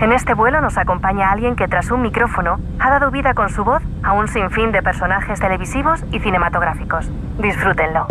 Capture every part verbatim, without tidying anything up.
En este vuelo nos acompaña alguien que tras un micrófono ha dado vida con su voz a un sinfín de personajes televisivos y cinematográficos. Disfrútenlo.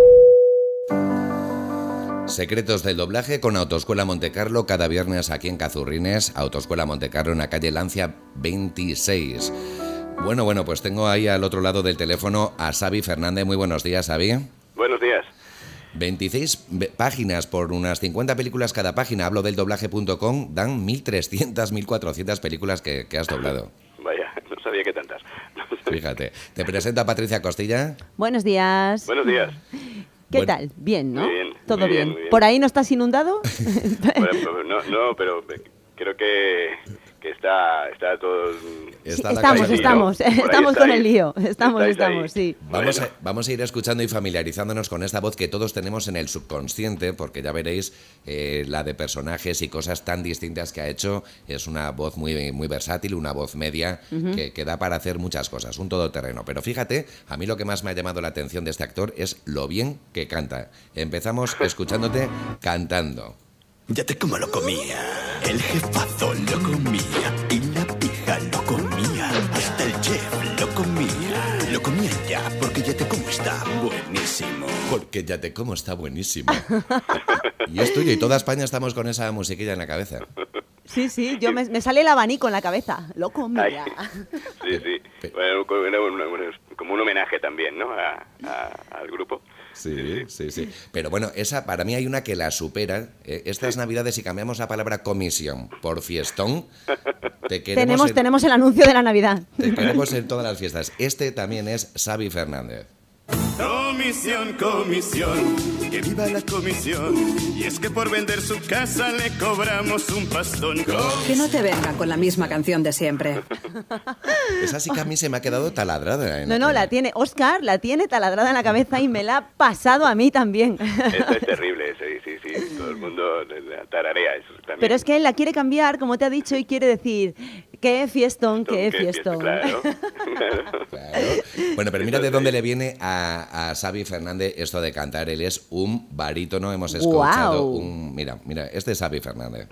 Secretos del doblaje con Autoescuela Montecarlo cada viernes aquí en Cazurrines. Autoescuela Montecarlo en la calle Lancia veintiséis. Bueno, bueno, pues tengo ahí al otro lado del teléfono a Xavi Fernández. Muy buenos días, Xavi. Buenos días. veintiséis páginas por unas cincuenta películas cada página. Hablo del doblaje punto com. Dan mil trescientas, mil cuatrocientas películas que, que has doblado. Vaya, no sabía que tantas. Fíjate. Te presento a Patricia Costilla. Buenos días. Buenos días. ¿Qué Bueno. tal? Bien, ¿no? Muy bien, Todo muy bien, bien. muy bien. ¿Por ahí no estás inundado? Bueno, no, no, pero creo que, que está, está todo... Está la estamos, cosa estamos, Por ahí estamos está con ahí. el lío. Estamos, Estáis ahí. estamos, sí. Vamos, Bueno. a, vamos a ir escuchando y familiarizándonos con esta voz que todos tenemos en el subconsciente, porque ya veréis eh, la de personajes y cosas tan distintas que ha hecho. Es una voz muy, muy versátil, una voz media uh-huh. que, que da para hacer muchas cosas, un todoterreno. Pero fíjate, a mí lo que más me ha llamado la atención de este actor es lo bien que canta. Empezamos escuchándote cantando. Ya te como lo comía, el jefazo lo comía y la pija lo comía, hasta el chef lo comía, lo comía ya porque ya te como está buenísimo. Porque ya te como está buenísimo. Y es tuyo y toda España estamos con esa musiquilla en la cabeza. Sí, sí, yo me, me sale el abanico en la cabeza. Lo comía. Sí, sí. Bueno, como un homenaje también, ¿no? A, a, al grupo. Sí, sí, sí. Pero bueno, esa para mí hay una que la supera. Eh, estas navidades, si cambiamos la palabra comisión por fiestón, te queremos Tenemos, en, tenemos el anuncio de la Navidad. Te queremos en todas las fiestas. Este también es Xavi Fernández. Comisión, comisión, que viva la comisión. Y es que por vender su casa le cobramos un pastón. Que no te vengan con la misma canción de siempre. Esa sí que a mí se me ha quedado taladrada. ¿eh? No, no, la tiene Óscar, la tiene taladrada en la cabeza y me la ha pasado a mí también. Esta es terrible, sí, sí, sí. Todo el mundo la tararea eso también. Pero es que él la quiere cambiar, como te ha dicho, y quiere decir... ¡Qué fiestón, qué, qué fiestón! Fiesta, claro. Claro. Bueno, pero mira de dónde le viene a, a Xavi Fernández esto de cantar. Él es un barítono, hemos escuchado wow. un... Mira, mira, este es Xavi Fernández.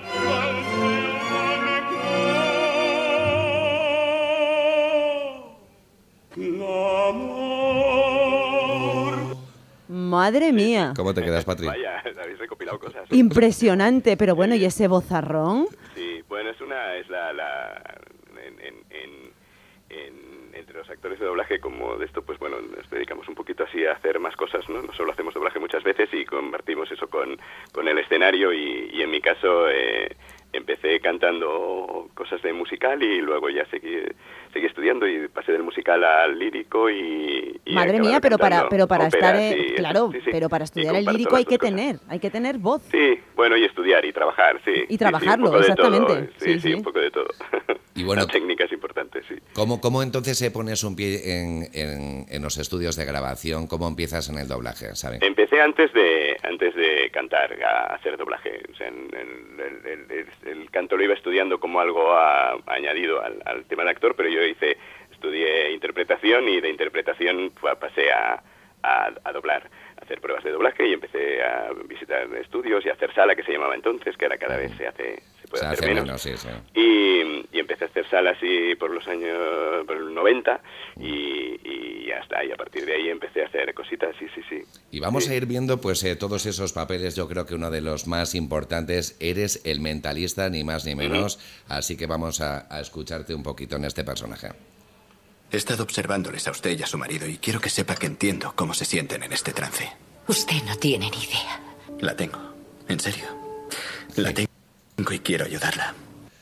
Madre mía. ¿Cómo te quedas, Patri? Vaya, habéis recopilado cosas. Impresionante, pero bueno, ¿y ese vozarrón? Sí, bueno, es una, es la, la en, en, en, en, entre los actores de doblaje como de esto, pues bueno, nos dedicamos un poquito así a hacer más cosas, ¿no? No solo hacemos doblaje muchas veces y compartimos eso con, con el escenario y, y en mi caso eh, empecé cantando cosas de musical y luego ya seguí, seguí estudiando y pasé del musical al lírico y... y Madre mía, pero para, pero para estar... Eh, claro, sí, sí. pero para estudiar el lírico hay que cosas. tener, hay que tener voz. Sí, bueno, y estudiar y trabajar, sí. Y trabajarlo, sí, sí, exactamente. Sí, sí, sí, sí, un poco de todo. Y bueno, la técnica es importante, sí. ¿Cómo, cómo entonces se pones un pie en, en, en los estudios de grabación? ¿Cómo empiezas en el doblaje, ¿sabes? Empecé antes de antes de cantar, a hacer doblaje. O sea, en, en, el, el, el canto lo iba estudiando como algo a, añadido al, al tema de actor, pero yo hice estudié interpretación y de interpretación pasé a, a, a doblar, a hacer pruebas de doblaje y empecé a visitar estudios y a hacer sala, que se llamaba entonces, que ahora cada vez se hace se puede se hacer hace menos. menos sí, sí. Y, y empecé a hacer salas así por los años por el noventa y, y ya está, y a partir de ahí empecé a hacer cositas, sí, sí, sí. Y vamos sí. a ir viendo pues eh, todos esos papeles. Yo creo que uno de los más importantes, eres el mentalista, ni más ni menos, uh-huh. Así que vamos a, a escucharte un poquito en este personaje. He estado observándoles a usted y a su marido y quiero que sepa que entiendo cómo se sienten en este trance. Usted no tiene ni idea. La tengo, en serio. La tengo y quiero ayudarla.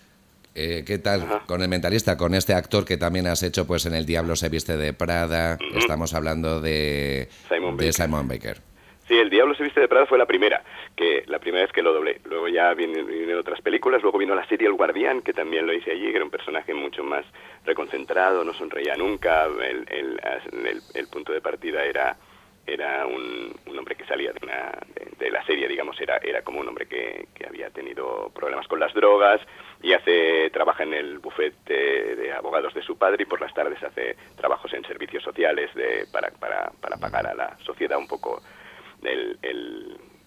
Eh, ¿Qué tal Ajá. con el mentalista, con este actor que también has hecho pues en El Diablo se viste de Prada? Uh-huh. Estamos hablando de Simon de Baker. Simon Baker. Sí, El Diablo se viste de Prada fue la primera, que la primera vez que lo doblé. Luego ya vienen, vienen otras películas, luego vino la serie El Guardián, que también lo hice allí, que era un personaje mucho más reconcentrado, no sonreía nunca, el, el, el, el punto de partida era era un, un hombre que salía de, una, de, de la serie, digamos, era era como un hombre que, que había tenido problemas con las drogas y hace trabaja en el bufete de, de abogados de su padre y por las tardes hace trabajos en servicios sociales de para para, para pagar a la sociedad un poco el, el,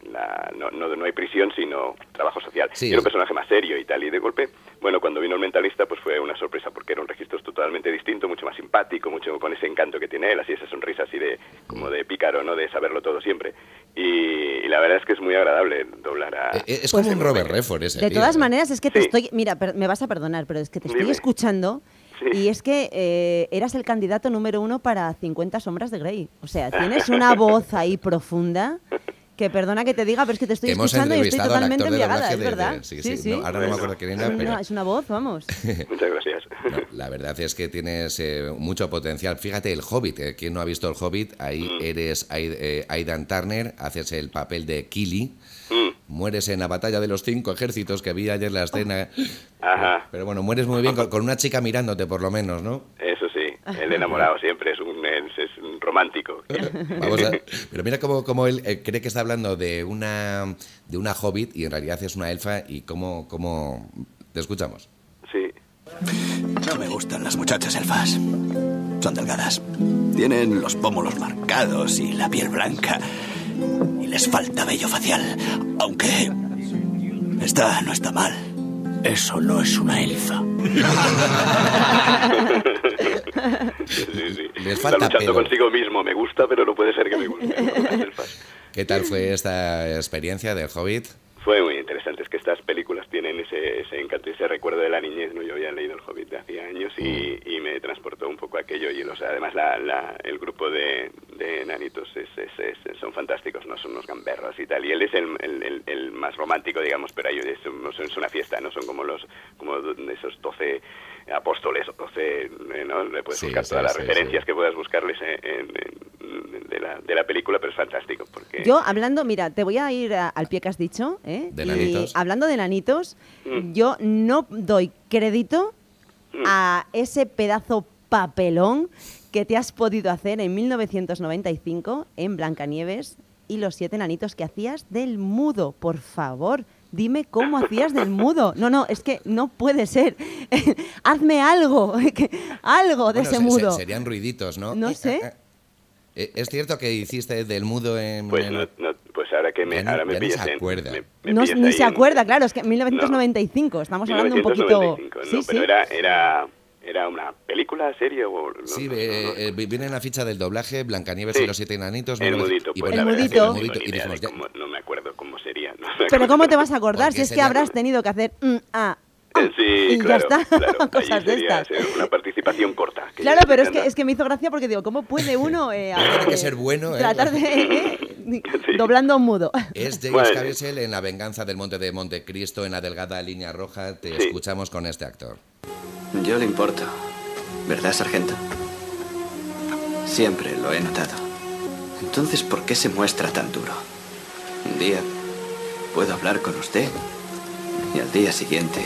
la, no, no, no hay prisión, sino trabajo social. Sí. Era un personaje más serio y tal, y de golpe, bueno, cuando vino el Mentalista, pues fue una sorpresa, porque era un registro totalmente distinto, mucho más simpático, mucho con ese encanto que tiene él, así esa sonrisa así de, como de pícaro, ¿no?, de saberlo todo siempre. Y, y la verdad es que es muy agradable doblar a... Eh, Es Pues como un Robert Redford ese De tío, todas ¿eh? maneras, es que te Sí. estoy... Mira, per- me vas a perdonar, pero es que te estoy Dime. escuchando Sí. y es que eh, eras el candidato número uno para cincuenta sombras de Grey. O sea, tienes una voz ahí profunda que, perdona que te diga, pero es que te estoy Que hemos escuchando y estoy entrevistado al totalmente actor de embriagada, doblaje ¿es de- de- verdad? sí, sí, no, ahora no me acuerdo quién era, Es una- pero- Es una voz, vamos. Muchas gracias. No, la verdad es que tienes eh, mucho potencial. Fíjate, el Hobbit, eh, ¿quién no ha visto el Hobbit? Ahí Mm. eres Aid- eh, Aidan Turner, haces el papel de Kili, Mm. mueres en la batalla de los cinco ejércitos, que vi ayer la escena. Ajá. Pero bueno, mueres muy bien, con, con una chica mirándote por lo menos, ¿no? Eso sí, el enamorado siempre es un, es, es un romántico. Vamos a- pero mira cómo, cómo él eh, cree que está hablando de una, de una Hobbit y en realidad es una elfa y cómo, cómo... Te escuchamos. Sí. No me gustan las muchachas elfas. Son delgadas. Tienen los pómulos marcados y la piel blanca. Y les falta vello facial. Aunque... Esta no está mal. Eso no es una elfa. Sí, sí. Les Está falta luchando pelo. consigo mismo. Me gusta, pero no puede ser que me guste. Las elfas. ¿Qué tal fue esta experiencia del Hobbit? Fue muy interesante, es que estas películas tienen ese, ese encanto y ese recuerdo de la niñez, ¿no? Yo había leído El Hobbit de hacía años y, y me transportó un poco aquello y, o sea, además la, la, el grupo de, de enanitos es, es, es- son fantásticos, ¿no? Son unos gamberros y tal, y él es el, el, el- el más romántico, digamos, pero ellos es, no son- es una fiesta, ¿no? Son como los como esos doce apóstoles o doce, eh, ¿no? Le puedes Sí, buscar sí, todas las sí, referencias sí. que puedas buscarles en, en- de, la, de la película, pero es fantástico porque... Yo, hablando, mira, te voy a ir a- al pie que has dicho, ¿eh? De Y nanitos. hablando de nanitos, Mm. yo no doy crédito Mm. a ese pedazo papelón que te has podido hacer en mil novecientos noventa y cinco en Blancanieves y los siete nanitos que hacías del mudo. Por favor, dime cómo hacías del mudo. No, no, es que no puede ser. Hazme algo, que- algo de Bueno, ese se- mudo. se- serían ruiditos, ¿no? No Eh, sé. eh, eh, ¿Es cierto que hiciste del mudo en...? Pues, en- no, no, pues ahora que me, Ya ni- ahora me ya ni pillas se en- acuerda. me- me No, pillas ni ahí se en- acuerda, claro, es que mil novecientos noventa y cinco, estamos hablando un poquito... mil novecientos noventa y cinco, no, Sí, pero sí. era, era, era una película, serie o... no, Sí, no, eh, no, no. eh, viene en la ficha del doblaje Blancanieves Sí. y los siete enanitos. El mil novecientos mudito, y pues pone- El la verdad es que mudito. no El tengo mudito, ni y idea dijimos, de ya- cómo- no me acuerdo cómo sería. no me Pero acuerdo. ¿cómo te vas a acordar Porque si es que sería- habrás tenido que hacer mm, ah, Eh, Sí, y ya claro, está, claro. Allí cosas de sería, estas? sería una participación corta. que Claro, ya pero es anda. que, es que me hizo gracia porque digo, ¿cómo puede uno eh, Tiene hacer, que eh, ser bueno, ¿eh? tratar de eh, Sí. doblando un mudo? Es James Bueno. Caviezel en La venganza del monte de Montecristo, en La delgada línea roja. Te Sí. escuchamos con este actor. Yo le importo, ¿verdad, sargento? Siempre lo he notado. Entonces, ¿por qué se muestra tan duro? Un día puedo hablar con usted y al día siguiente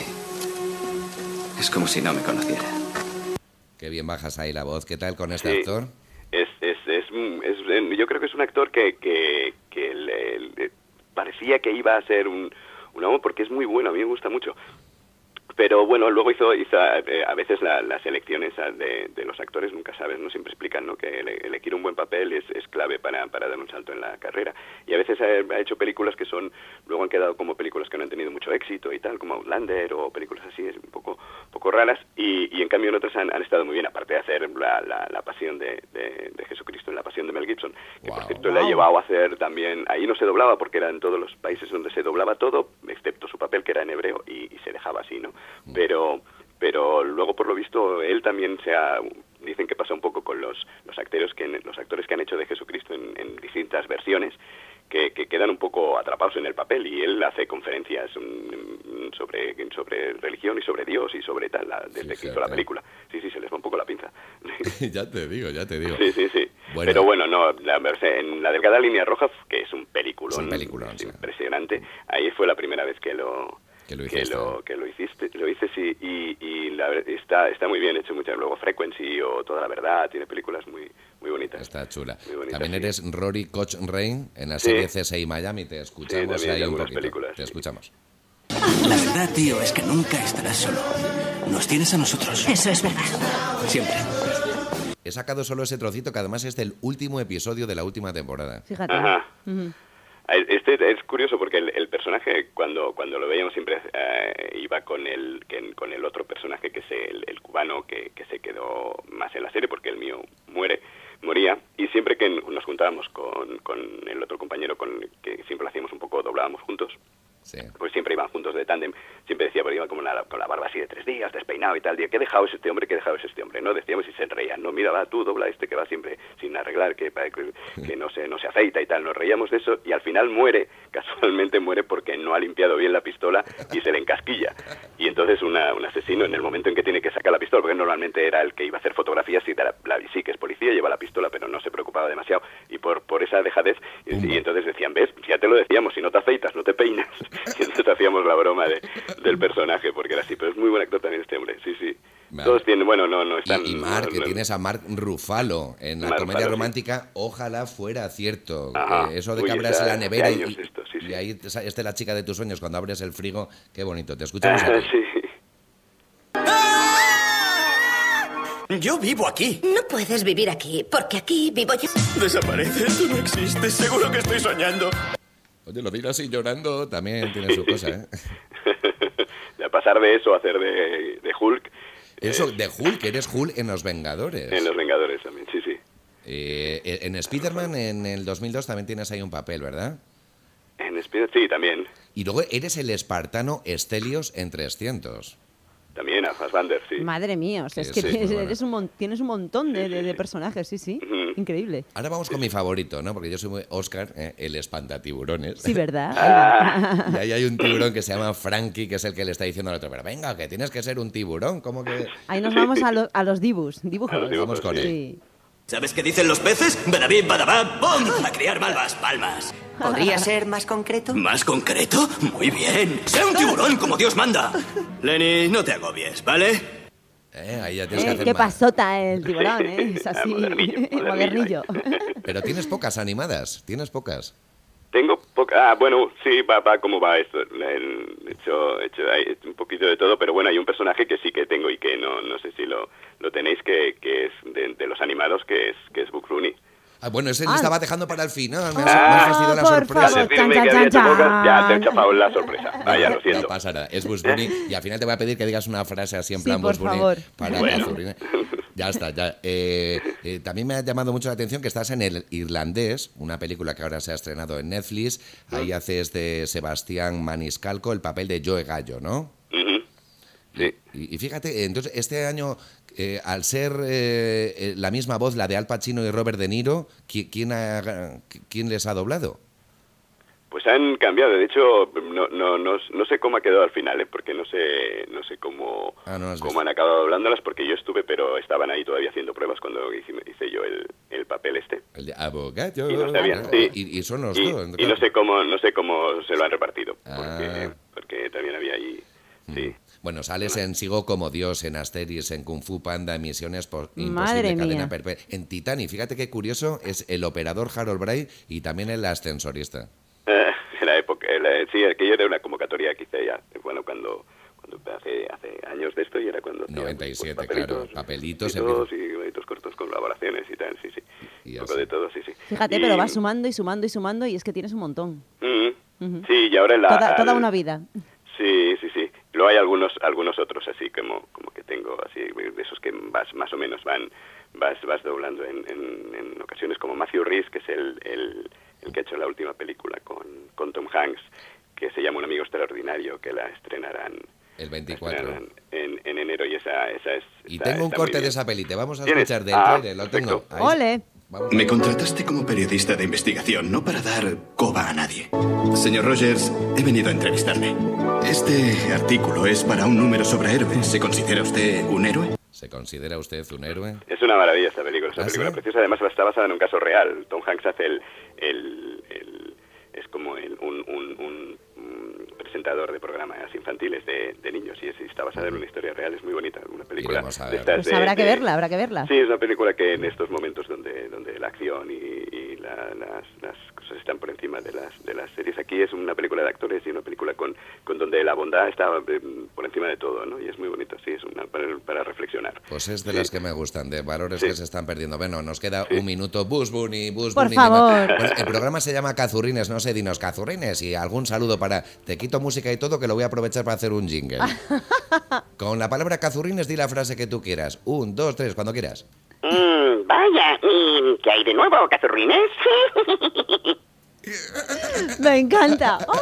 es como si no me conociera. Qué bien bajas ahí la voz. ¿Qué tal con este Sí. actor? Es, es, es, es- es- yo creo que es un actor que, que, que le- le parecía que iba a ser un, un amo porque es muy bueno, a mí me gusta mucho. Pero bueno, luego hizo, hizo eh, a veces la- las elecciones ah, de, de los actores, nunca sabes, no siempre explican, ¿no? Que ele- elegir un buen papel es, es clave para, para dar un salto en la carrera. Y a veces ha, ha hecho películas que son, luego han quedado como películas que no han tenido mucho éxito y tal, como Outlander o películas así, es un poco, poco raras. Y, y en cambio en otras han, han estado muy bien, aparte de hacer la, la, la pasión de, de, de Jesucristo en La pasión de Mel Gibson, que Wow. por cierto le ha llevado a hacer también, ahí no se doblaba porque era en todos los países donde se doblaba todo, excepto su papel que era en hebreo y, y se dejaba así, ¿no? Pero pero luego por lo visto él también se ha, dicen que pasa un poco con los los actores que los actores que han hecho de Jesucristo en, en distintas versiones que, que quedan un poco atrapados en el papel y él hace conferencias mm, sobre sobre religión y sobre Dios y sobre tal la- desde que hizo la Fíjate. película. Sí, sí, se les va un poco la pinza. ya te digo, ya te digo. Sí, sí, sí. Bueno. Pero bueno, no, la, en La delgada línea roja, que es un peliculón, Es un peliculón, es sí. impresionante, ahí fue la primera vez que lo Que lo que hiciste. lo, que lo hiciste, lo hice sí, y, y la, ver- está está muy bien hecho, muchas luego Frequency o Toda la verdad, tiene películas muy muy bonitas. Está chula. Muy bonita, También sí. eres Rory Cochrane en la Sí. serie C S I Miami. Te escuchamos también ahí un algunas poquito. películas, Te sí. escuchamos. La verdad, tío, es que nunca estarás solo. Nos tienes a nosotros. Eso es verdad. Siempre. He sacado solo ese trocito que además es del último episodio de la última temporada. Fíjate. Ajá. Ujú. Este es curioso porque el, el personaje, cuando cuando lo veíamos, siempre eh, iba con el que, con el otro personaje, que es el, el cubano, que, que se quedó más en la serie, porque el mío muere moría, y siempre que nos juntábamos con, con el otro compañero, con el que siempre lo hacíamos un poco, doblábamos juntos, sí. Pues siempre iban juntos de tándem, siempre decía, porque iban como la, con la barba así de tres días, despeinado y tal, día, ¿qué dejado es este hombre? ¿Qué dejado es este hombre? No decíamos y se reían, no, mira, va, tú dobla este que va siempre sin arreglar, que, que, que no, se, no se aceita y tal, nos reíamos de eso, y al final muere, casualmente muere porque no ha limpiado bien la pistola y se le encasquilla, y entonces una, un asesino, en el momento en que tiene que sacar la pistola, porque normalmente era el que iba a hacer fotografías, y la, la, sí que es policía, lleva la pistola, pero no se preocupaba demasiado, y por, por esa dejadez, y, y entonces decían, ves, ya te lo decíamos, si no te aceitas, no te peinas. Y entonces hacíamos la broma de, del personaje, porque era así, pero es muy buen actor también este hombre, sí, sí. Vale. Todos tienen, bueno, no, no están... Y, y Mark, no, que no, tienes a Mark Ruffalo en la Mark comedia Ruffalo, romántica, sí. Ojalá fuera cierto. Ajá. Eh, eso de Uy, que abras esa, la nevera y, esto, sí, sí. y ahí esté la chica de tus sueños cuando abres el frigo, qué bonito, te escuchamos ah, aquí. Sí. Yo vivo aquí. No puedes vivir aquí, porque aquí vivo yo. Desaparece, tú no existes, seguro que estoy soñando. Oye, lo digo así llorando también tiene su cosa, ¿eh? De pasar de eso a hacer de, de Hulk. Eso, eh, de Hulk, eres Hulk en Los Vengadores. En Los Vengadores también, sí, sí. Eh, en Spider-Man en el dos mil dos también tienes ahí un papel, ¿verdad? En Spider, sí, también. Y luego eres el espartano Stelios en trescientos. También a Fassbender, sí. Madre mía, o sea, es Sí, que sí, tienes, muy bueno. eres un mon- tienes un montón de, Sí, sí, de- de sí. personajes, sí, sí. Ujú. Increíble. Ahora vamos con mi favorito, ¿no? Porque yo soy muy Oscar, eh, el espantatiburones. Sí, ¿verdad? Ahí va. Y ahí hay un tiburón que se llama Frankie, que es el que le está diciendo al otro, pero venga, que tienes que ser un tiburón, ¿cómo que...? Ahí nos vamos a, lo- a los dibus, dibujos. A los dibujos, Vamos con él. Sí. ¿Sabes qué dicen los peces? Badabim, badabam, ¡pum! A criar malvas, palmas. ¿Podría ser más concreto? ¿Más concreto? Muy bien. ¡Sé un tiburón como Dios manda! Lenny, no te agobies, ¿vale? Eh, ahí ya tienes que Eh, hacer qué más. pasota el tiburón, ¿eh? Es así, Modernillo, modernillo. modernillo. Pero tienes pocas animadas, tienes pocas. Tengo poca... Ah, bueno, sí, va, va como va esto. He hecho, he hecho hay un poquito de todo, pero bueno, hay un personaje que sí que tengo y que no no sé si lo, lo tenéis, que, que es de, de los animados, que es que es Bugs Bunny. Ah, bueno, ese Ah. le estaba dejando para el final, me has, Ah, me has fastidiado la por sorpresa. favor. Al decirme chan, que chan, había hecho chan, pocas, ya te he chan. chafado la sorpresa. Ah, ya lo No siento. pasa nada, es Bugs Bunny y al final te voy a pedir que digas una frase así en Sí, plan por Bugs Bunny favor. para Bueno. la zurrina. Ya está, ya. Eh, eh, también me ha llamado mucho la atención que estás en El Irlandés, una película que ahora se ha estrenado en Netflix. Ahí haces de Sebastián Maniscalco el papel de Joe Gallo, ¿no? Ujú. Sí. Y, y fíjate, entonces este año, eh, al ser eh, eh, la misma voz, la de Al Pacino y Robert De Niro, ¿qui- ¿quién, ha- quién les ha doblado? Pues han cambiado, de hecho no no no, no sé cómo ha quedado al final, ¿eh? Porque no sé no sé cómo Ah, no has cómo visto. han acabado doblándolas, porque yo estuve, pero estaban ahí todavía haciendo pruebas cuando hice, hice yo el, el papel este. El de abogado. Y no sabían, ¿no? sí. y, y son los Y, dos. y no sé cómo no sé cómo se lo han repartido, porque Ah. porque también había ahí, sí. Bueno, sales en Sigo como Dios, en Asteris, en Kung Fu Panda, en Misiones po- Madre Imposible, Cadena mía. Perpetua. En Titanic, fíjate qué curioso, es el operador Harold Bray y también el ascensorista. Eh, en la época, en la- sí, aquello era una convocatoria que hice ya, bueno, cuando, cuando hace, hace años de esto, y era cuando... hacía, noventa y siete, pues, claro, papelitos, y todos, y papelitos cortos, colaboraciones y tal, sí, sí. Y Un poco así. de todo, sí, sí. Fíjate, Y- pero vas sumando y sumando y sumando y es que tienes un montón. Mm, Ujú. sí, y ahora en la... Toda, toda al- una vida. Sí, sí, sí. Luego hay algunos algunos otros así como como que tengo así de esos que vas más o menos van vas vas doblando en, en, en ocasiones, como Matthew Rhys, que es el, el, el que ha hecho la última película con, con Tom Hanks, que se llama Un amigo extraordinario, que la estrenarán El la veinticuatro. estrenarán en, en enero, y esa esa es Y está- tengo un está muy corte de bien. esa peli, te vamos a ¿Tienes? escuchar del Ah, trailer, lo perfecto. tengo. Ahí. ¡Ole! Vamos a Me ver. contrataste como periodista de investigación, no para dar coba a nadie. Señor Rogers, he venido a entrevistarle. Este artículo es para un número sobre héroes. ¿Se considera usted un héroe? ¿Se considera usted un héroe? Es una maravilla esta película, es una ¿Ah, película sí? preciosa. Además está basada en un caso real. Tom Hanks hace el... el, el- es como el, un, un, un, un presentador de programas infantiles de, de niños, y es- y está basada en una historia real. Es muy bonita, una película Iremos a de verla. estas Pues de- habrá que de- verla, habrá que verla. Sí, es una película que en estos momentos donde donde la acción y, y la, las, las cosas están por encima de las de las series. Aquí es una película de actores y una película con, con donde la bondad está eh, por encima de todo, ¿no? Y es muy bonito, sí, es una para, para reflexionar. Pues es de sí. las que me gustan, de valores sí. que se están perdiendo. Bueno, nos queda sí. un minuto. Bus Bunny, Bus Por Bunny. favor. Bueno, el programa se llama Cazurrines, no sé, dinos Cazurrines y algún saludo para... Te quito música y todo que lo voy a aprovechar para hacer un jingle. Con la palabra Cazurrines di la frase que tú quieras. Un, dos, tres, cuando quieras. Mm, vaya, ¿y qué hay de nuevo, Cazurrines? Me encanta. ¡Oh!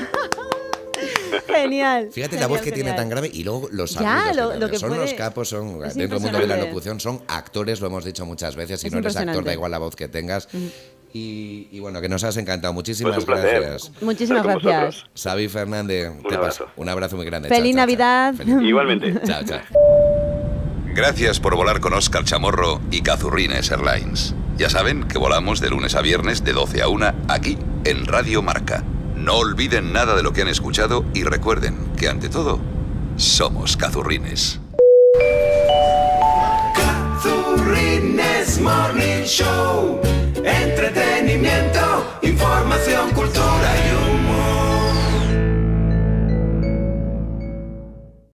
Genial. Fíjate genial, la voz que genial. tiene tan grave y luego los Ya, agudos. lo, que lo que son puede... los capos, son es dentro del mundo de la impresionante. locución, son actores, lo hemos dicho muchas veces. Si Es no eres actor, impresionante. da igual la voz que tengas. Mm. Y, y bueno, que nos has encantado. Muchísimas Pues un placer. gracias. Muchísimas Estar con gracias. vosotros. Xavi Fernández, Un te abrazo. paso. Un abrazo muy grande. Feliz Chao, chao, Navidad. chao. Feliz- Igualmente. Chao, chao. Gracias por volar con Óscar Chamorro y Cazurrines Airlines. Ya saben que volamos de lunes a viernes de doce a una aquí en Radio Marca. No olviden nada de lo que han escuchado y recuerden que ante todo somos Cazurrines. Cazurrines Morning Show. Entretenimiento, información, cultura y humor.